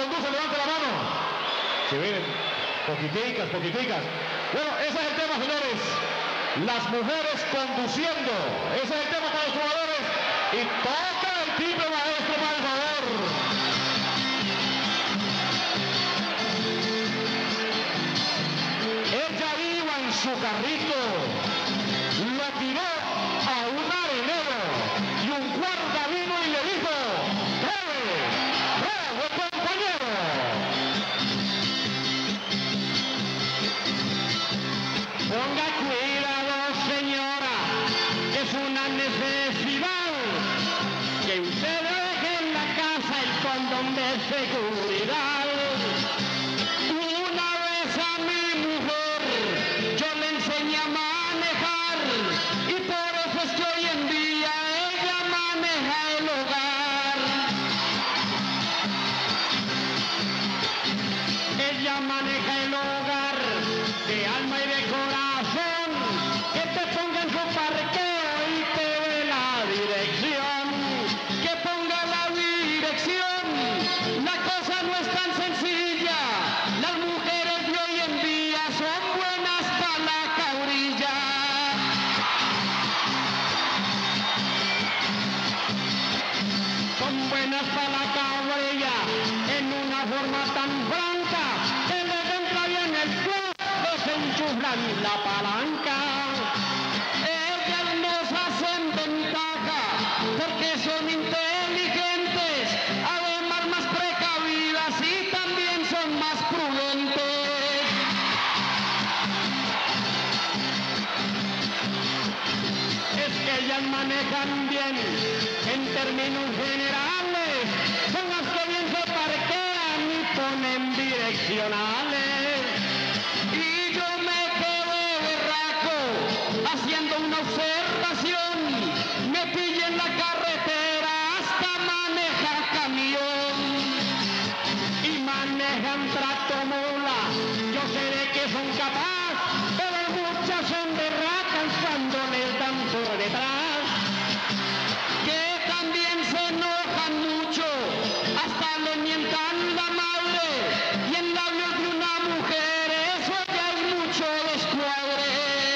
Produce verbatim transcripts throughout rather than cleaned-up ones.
conduce, levante la mano. Si ven, poquiticas, poquiticas. Bueno, ese es el tema, señores. Las mujeres conduciendo. Ese es el tema para los jugadores. Y toca el timbre, maestro, por favor. Ella iba en su carrito. Lo tiró a un arenero. Y un guarda vino y le dijo: ¡Breve! ¡Bravo, compañero! Ponga cuidado, señora, es una necesidad que usted deje en la casa el condón de seguridad. Una vez a mi mujer yo le enseñé a manejar y por eso es que hoy en día ella maneja el hogar. Ella maneja el hogar de alma y de corazón, que te ponga en su parqueo y te dé la dirección, que ponga la dirección. La cosa no es tan sencilla, las mujeres de hoy en día son buenas para la cabrilla. Son buenas para la cabrilla en una forma tan franca que les entra bien el club, les enchuflan la palanca. Ellas nos hacen ventaja porque son inteligentes, además más precavidas y también son más prudentes. Es que ellas manejan bien en términos generales, son las que bien se parquean y ponen direccionales. Y yo me quedé berraco haciendo una observación, me pillé en la carretera hasta manejar camión y manejan tractomula. Yo sé de que son capaces, pero muchas son berracas cuando les dan por detrás, que también se enojan mucho, hasta le mientan la madre, y en labios de una mujer eso ya hay mucho descuadre.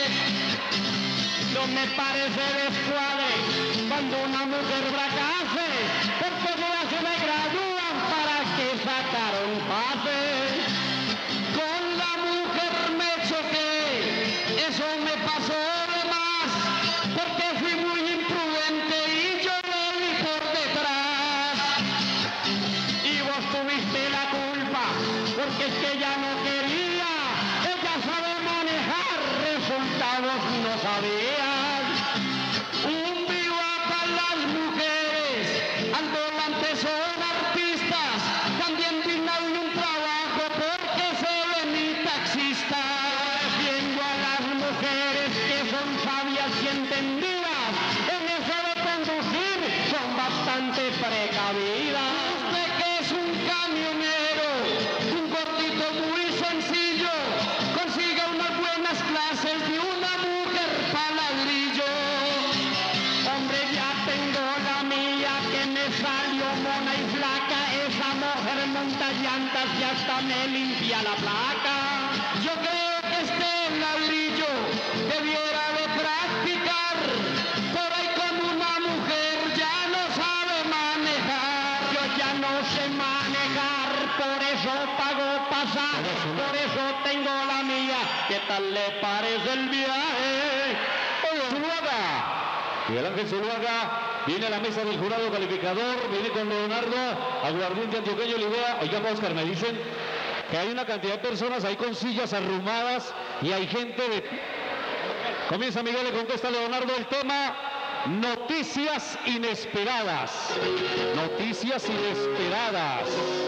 No me parece descuadre cuando una mujer fracase, porque ya se me gradúan para que sacaron pase. Con la mujer me choqué, eso me pasó de más, porque fui muy imprudente y yo le di por detrás. Y vos tuviste la culpa, porque es que ella no quería, ella sabe manejar, resultados no sabían. Un viva para las mujeres, al volante son artistas, también dignas de un trabajo porque se ven y taxistas. Defiendo a las mujeres que son sabias y entendidas, en eso de conducir son bastante precavidas. Usted que es un camionero, un gordito muy sencillo, consiga unas buenas clases de una mujer para ladrillo. Hombre, ya tengo la mía que me salió mona y flaca, esa mujer monta llantas y hasta me limpia la placa. Yo creo que este ladrillo debiera de practicar, por ahí con una mujer ya no sabe manejar. Yo ya no sé manejar, por eso pago pasaje, por eso tengo la mía. ¿Qué tal le parece el viaje? Oye, Zuluaga. Miguel Ángel Zuluaga viene a la mesa del jurado calificador, viene con Leonardo, aguardiente antioqueño, la idea. Oigan, Oscar, me dicen que hay una cantidad de personas ahí con sillas arrumadas y hay gente de... Comienza Miguel, le contesta Leonardo el tema: noticias inesperadas. Noticias inesperadas.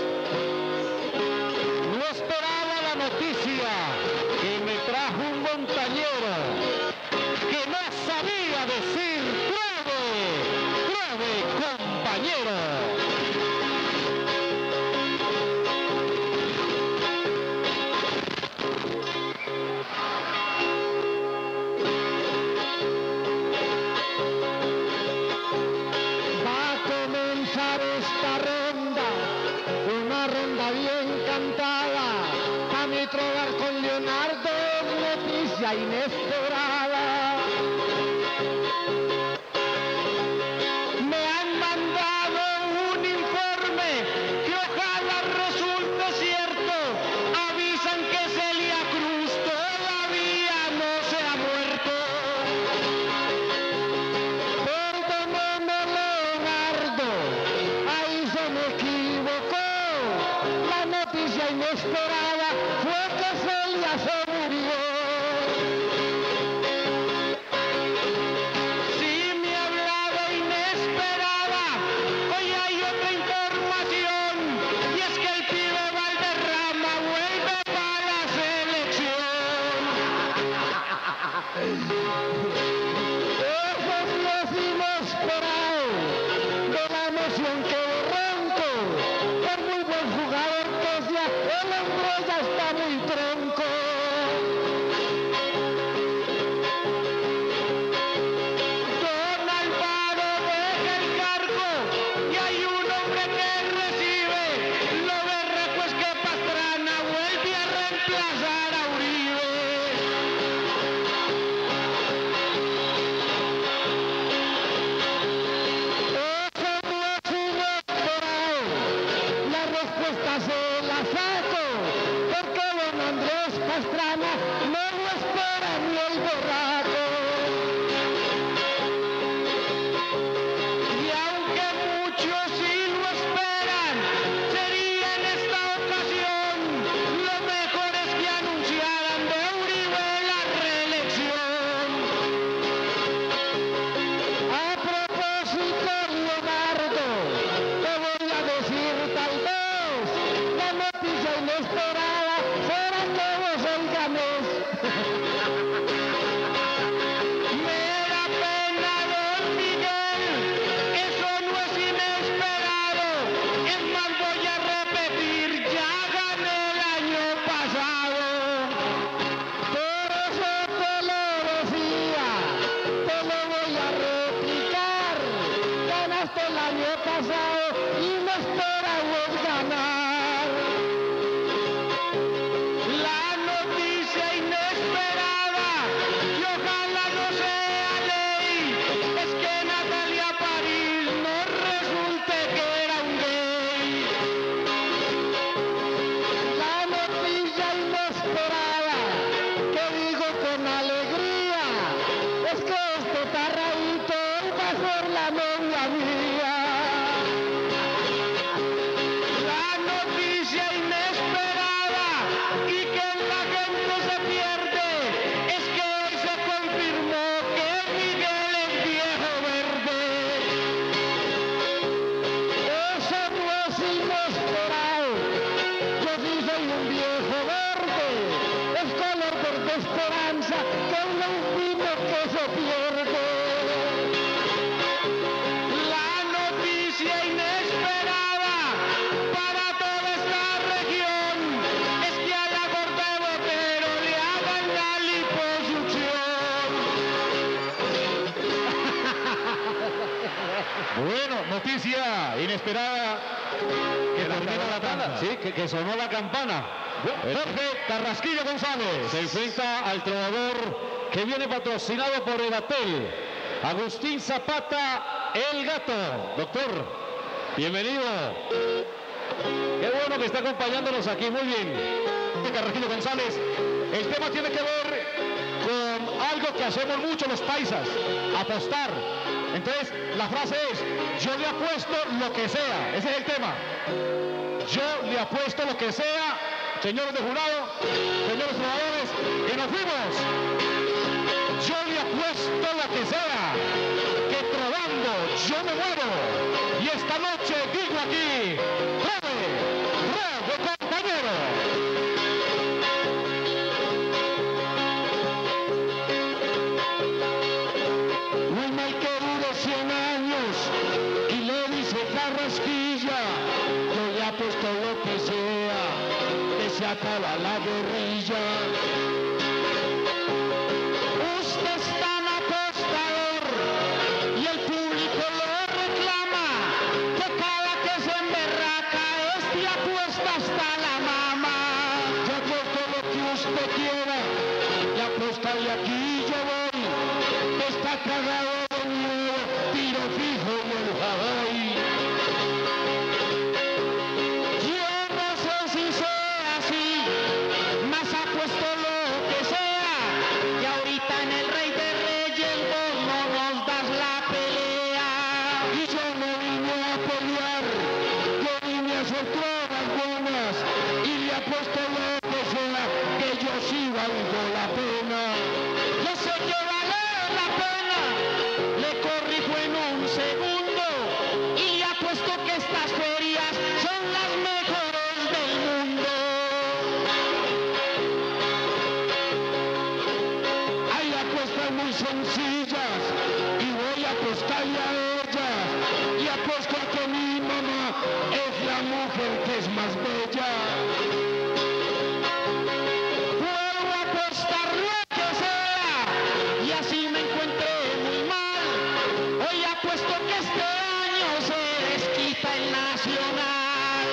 No esperaba la noticia que me trajo un montañero que no sabía decir pruebe, pruebe, compañero. Va a comenzar esta ronda, una ronda bien y trobar con Leonardo, noticia inesperada. Me han mandado un informe que ojalá resulte cierto. Avisan que Celia Cruz todavía no se ha muerto. Perdóname, Leonardo, ahí se me equivocó. La noticia inesperada fue que Celia se murió. Si me hablaba inesperada, hoy hay otra información, y es que el pibe Valderrama vuelve para la selección. Eso es lo inesperado de la emoción que ronco. Por muy buen jugador que sea, el hombre ya está muy tronco. Don Álvaro deja el cargo y hay un hombre que recibe. Lo berraco es que Pastrana vuelve a reemplazar a Uribe. Eso no es inesperado. La respuesta se la saco, porque don Andrés Pastrana no lo espera ni el berraco. Y aunque muchos sí lo esperan, sería en esta ocasión lo mejor es que anunciaran de Uribe la reelección. A propósito, Leonardo, te voy a decir tal vez, la noticia inesperada será todos el ganés. Me da pena, don Miguel, eso no es inesperado. Es más, voy a repetir, ya gané el año pasado. Por eso te lo decía, te lo voy a replicar. Ganaste el año pasado y no esperamos ganar. La noticia inesperada, y ojalá no sea ley, es que Natalia París no resulte que era un gay. La noticia inesperada, que digo con alegría, es que este tarradito va a ser la novia mía. La noticia inesperada y que la gente se pierde es que hoy se confirmó que Miguel es viejo verde. Eso no es inesperado. Yo sí soy un viejo verde. Es color verde esperanza que un vino que se pierde. La noticia inesperada para toda esta región es que a la gorda de Botero le hagan la liposucción. Bueno, noticia inesperada que termina la tanda. Sí, que, que sonó la campana. Jorge Carrasquillo González se enfrenta al trovador que viene patrocinado por Edatel. Agustín Zapata, el gato. Doctor, bienvenido. Qué bueno que está acompañándonos aquí, muy bien. Carrasquillo González, el tema tiene que ver con algo que hacemos mucho los paisas, apostar. Entonces, la frase es, yo le apuesto lo que sea. Ese es el tema. Yo le apuesto lo que sea, señores de jurado, señores jugadores, y nos fuimos. Yo le apuesto lo que sea, que trovando yo me muero. Y esta noche digo aquí, ¡Robe! ¡Robe, compañero! Muy mal que dure cien años y le dice Carrasquilla, yo le apuesto lo que sea, que se acaba la guerrilla. Usted es tan apostador y el público lo reclama, que cada que se emberraca este apuesta hasta la mama. Yo apuesto lo usted quiera, y apuesta y aquí yo voy, está cargado de miedo, tiro fijo y el Hawaii. Yo no sé si sea así, más apuesto lo que sea, y ahorita en el Rey de Reyes vos no nos das la pelea. Y yo no vine a pelear, yo vine a hacer pruebas buenas, y le apuesto lo que sea, que yo sí valgo la pena. Yo sé que vale la pena, le corrijo en un segundo, y le apuesto que estas ferias son las mejores del mundo. Hay apuestas muy sencillas, y voy a apostarle a ellas, y apuesto a que mi mamá es la mujer que es más bella. Puedo apostar lo que sea, y así me encuentre muy mal. Hoy apuesto que este año se desquita el Nacional.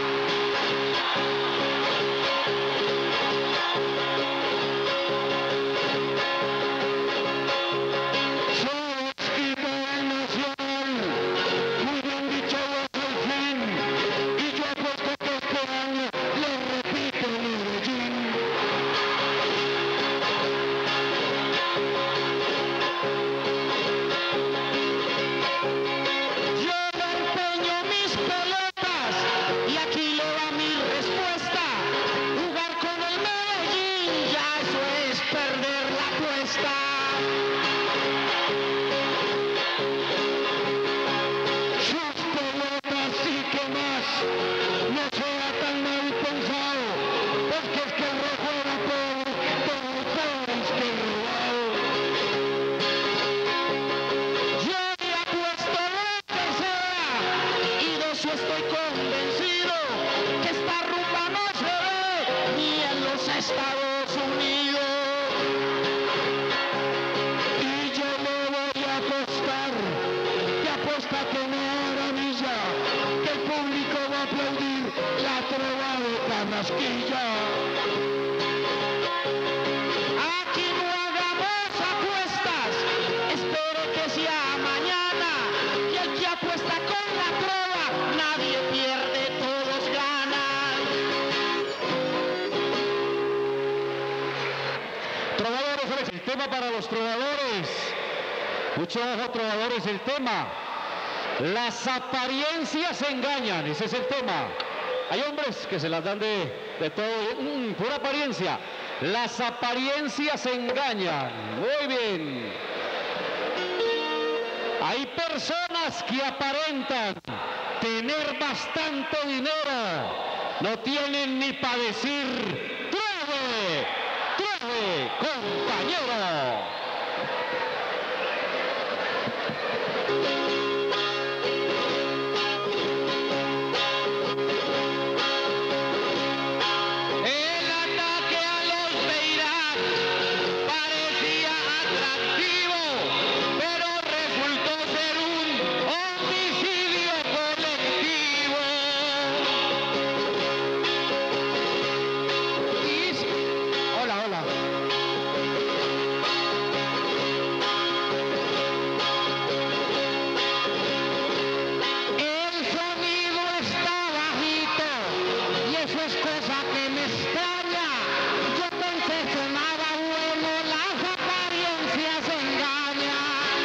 Se desquita el Nacional, muy bien dicho vos al fin, y yo apuesto que este año le repito Medellín. Yo le empeño mis pelotas, y aquí le va mi respuesta. Jugar con el Medellín, ya eso es perder la apuesta. Sus pelotas sí que más, no sea tan mal pensado, porque es que el rojo era pobre, pero el pobre es que el robado. Yo le apuesto lo que sea, y de eso estoy convencido, que esta rumba no se ve ni en los Estados Unidos. Y yo le voy a apostar, que apuesta que no maravilla, que el público va a aplaudir la trova de Carrasquilla. Aquí no hagamos apuestas, espero que sea mañana, y el que apuesta con la trova, nadie pierde, todos ganan. Trovadores, Alex, el tema para los trovadores. Mucho ojo, trovadores, el tema. Las apariencias engañan, ese es el tema. Hay hombres que se las dan de, de todo, mm, pura apariencia. Las apariencias engañan. Muy bien. Hay personas que aparentan tener bastante dinero. No tienen ni para decir, ¡trueve! ¡Trueve, compañero! El ataque a los Beirán parecía atractivo, pero resultó ser un homicidio colectivo. Y- Hola, hola. El sonido está bajito, y eso es cosa que me extraña. Yo pensé sonaba bueno, las apariencias engañan.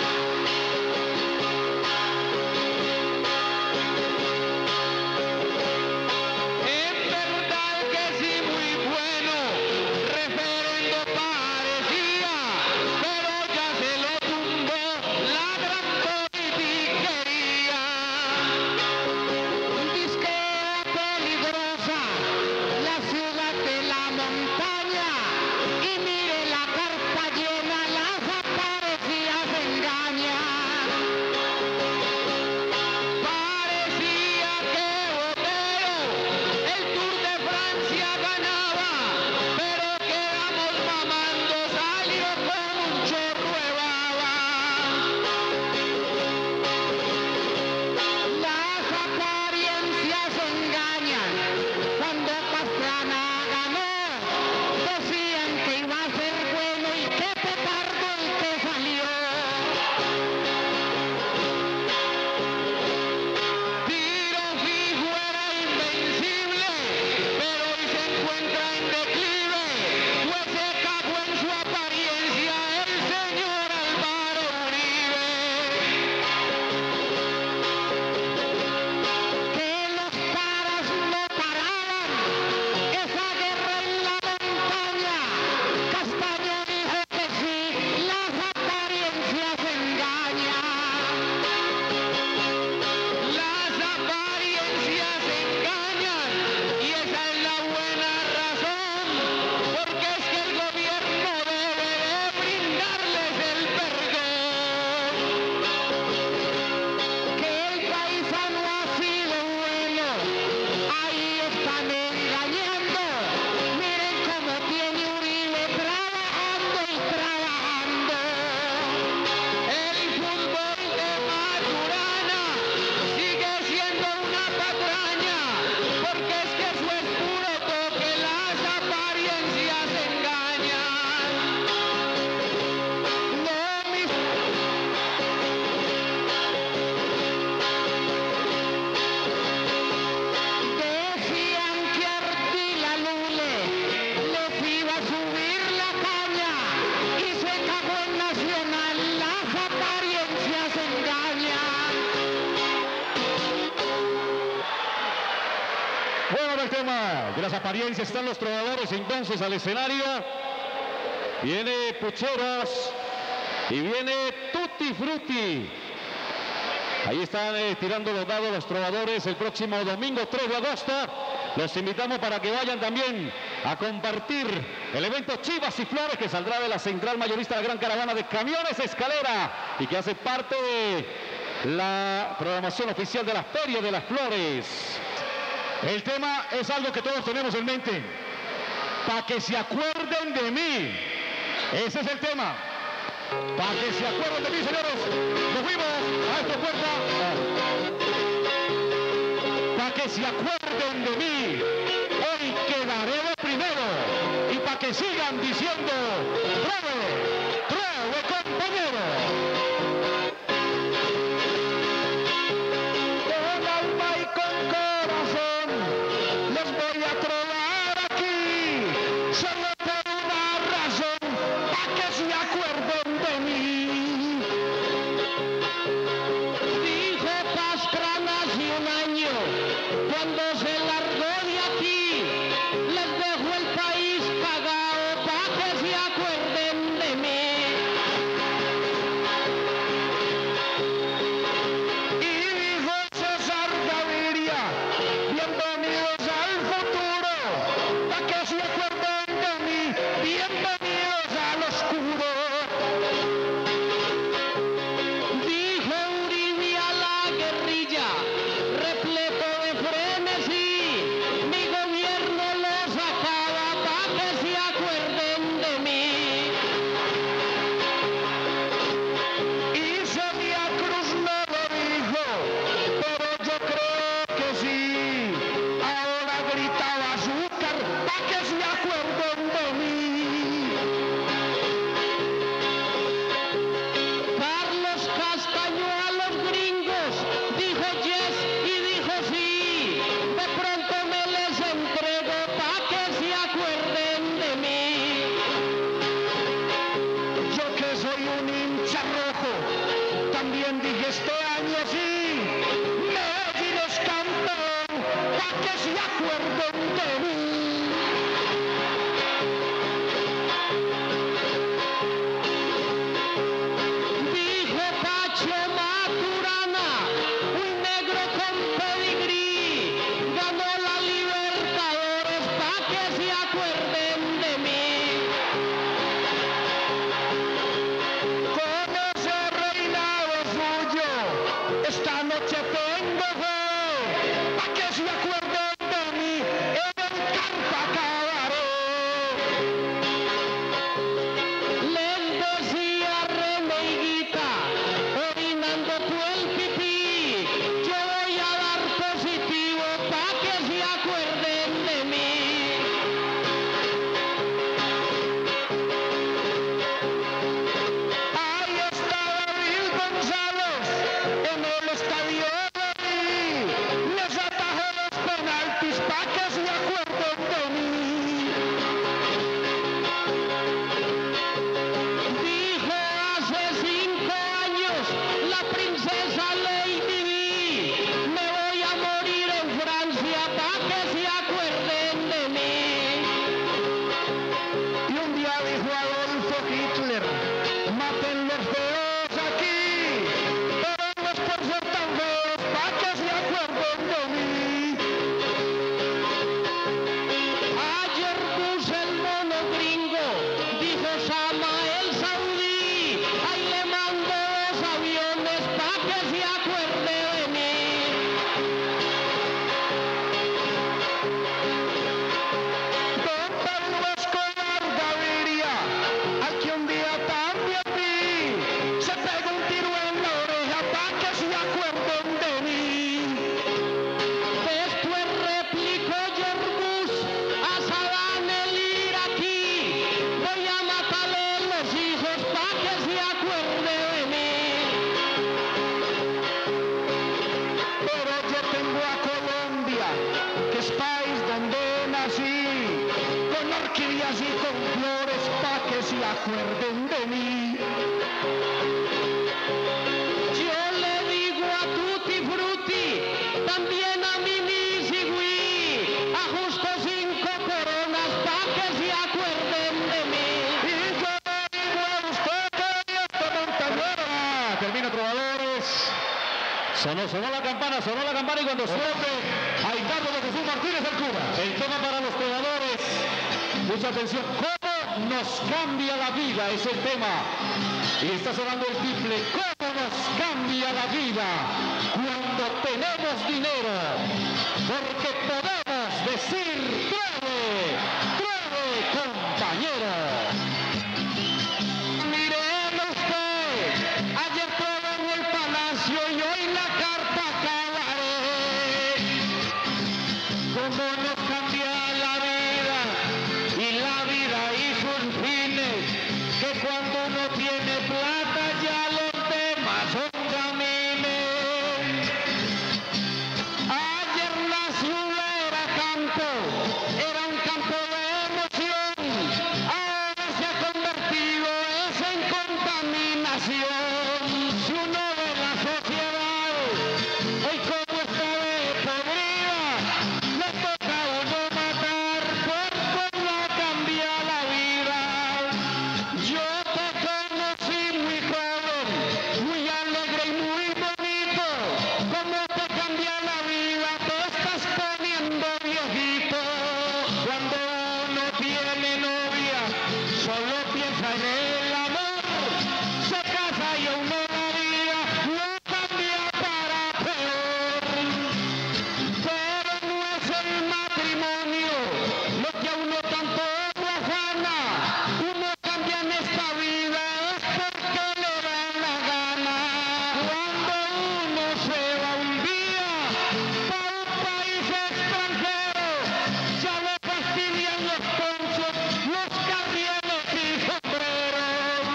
En verdad que sí, muy bueno, referendo parecía, pero ya se lo tumbó la gran politiquería. Disquea peligrosa, la ciudad de la montaña, y apariencias están los trovadores entonces al escenario. Viene Pucheros y viene Tutti Frutti. Ahí están eh, tirando los dados los trovadores el próximo domingo tres de agosto. Los invitamos para que vayan también a compartir el evento Chivas y Flores, que saldrá de la central mayorista de la Gran Caravana de Camiones Escalera y que hace parte de la programación oficial de la Feria de las Flores. El tema es algo que todos tenemos en mente. Para que se acuerden de mí. Ese es el tema. Para que se acuerden de mí, señores. Nos fuimos a esta puerta. Para que se acuerden de mí. Hoy quedaré de primero. Y para que sigan diciendo, ¡Trove! ¡Trove, compañero! Con alma y con corazón les voy a trovar aquí. Solo por una razón, para que se acuerden de mí. Dijo Pastrana hace un año, cuando se largó de aquí, les dejo el país pagado para que se acuerden de mí. Y dijo César Gaviria, bienvenidos al futuro, para que se acuerden de mí, bienvenidos al oscuro. Dijo Uribe a la guerrilla, repleto de frenesí, mi gobierno los acaba para que se acuerden de mí. Y Celia Cruz no lo dijo, pero yo creo que sí. Ahora gritaba azúcar para que se acuerden de mí. Carlos Castaño a los gringos dijo yes y dijo sí. De pronto me les entrego para que se acuerden de mí. Yo que soy un hincha rojo, también dije este año sí. Medellín es campeón, para que se acuerden de mí. Dijo Pacho Maturana, un negro con pedigrí, ganó la Libertadores para que se acuerden de mí. Con ese reinado suyo, esta noche tengo fe, para que se acuerden de mí, en el Carpa Cabaret. Les decía Reneguita, orinando tú el pipí, yo voy a dar positivo para que se acuerden de mí. Ahí está David González, en el estadio de mí, les atajó los penaltis para que se acuerden de mí. Dijo hace cinco años la princesa Lady Di, me voy a morir en Francia para que se acuerden de mí. Y un día dijo Adolfo Hitler, maten los feos aquí, pero no es por ser tan feos para que se acuerden de mí. Ayer puse el mono gringo, dijo Sama el saudí, ahí le mando dos aviones para que se acuerde de mí. Don Pablo Escobar Gaviria, al que un día también vi, se pegó un tiro en la oreja para que se acuerden de mí. Después replicó Yerbus a Saddam el iraquí, voy a matarle los hijos para que se acuerde de mí. Pero yo tengo a Colombia, que es país donde nací, con orquídeas y con flores para que se acuerden de mí. Yo le digo a Tutti Frutti, también a Mimi Sigüí, a justo cinco se acuerden de mí. Y yo digo a usted que esta montañera. Termina Trovadores. Sonó, sonó la campana, sonó la campana y cuando suerte, hay Carlos de Jesús Martínez el cura. El tema para los Trovadores. Mucha atención. ¿Cómo nos cambia la vida? Es el tema. Y está sonando el triple. ¿Cómo nos cambia la vida cuando tenemos dinero? Porque podemos decir, truene, truene, compañero. Miren usted, ayer probé en el palacio y hoy la carta cabaret. Cómo nos cambia la vida y la vida hizo un fines que cuando uno tiene plata ya los demás son camines. Ayer la ciudad era campo, era un campo de emoción. Ahora se ha convertido eso en contaminación. Si uno ve la sociedad, hoy como está de podrida, le toca a uno matar por cómo cambia la vida. Yo te conocí muy joven, muy alegre y muy bonito. Cómo te cambia la vida, te estás poniendo viejito. Cuando uno tiene novia, solo piensa en el amor. Se casa y a uno la vida lo cambia para peor. Pero no es el matrimonio lo que a uno tanto lo afana. Uno cambia en esta vida es porque le da la gana. Cuando uno se va un día para un país extranjero, ya le fastidian los ponchos, los carrieles y sombreros.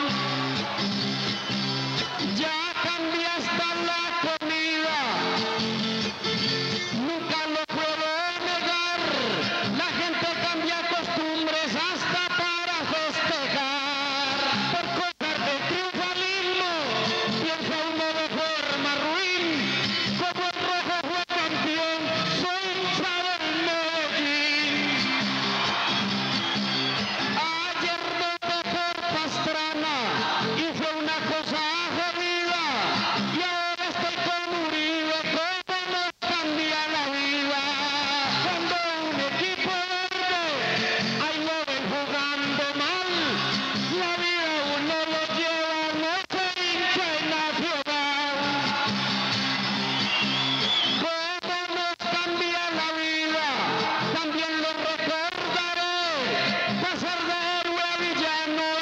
Ya cambia hasta la comida, nunca lo puedo negar. La gente cambia costumbres hasta para festejar. Por cosas de triunfalismo, piensa uno de forma ruin. Como el rojo fue campeón, soy hincha del Medellín. Ayer voté por Pastrana y fue una cosa jodida. Y ahora estoy con Uribe, cómo nos cambia la vida. Cuando un equipo verde, ahí lo ven jugando mal. La vida uno lo lleva, no se hincha en Nacional. Cómo nos cambia la vida, también lo recordaré. Pasar de héroe a villano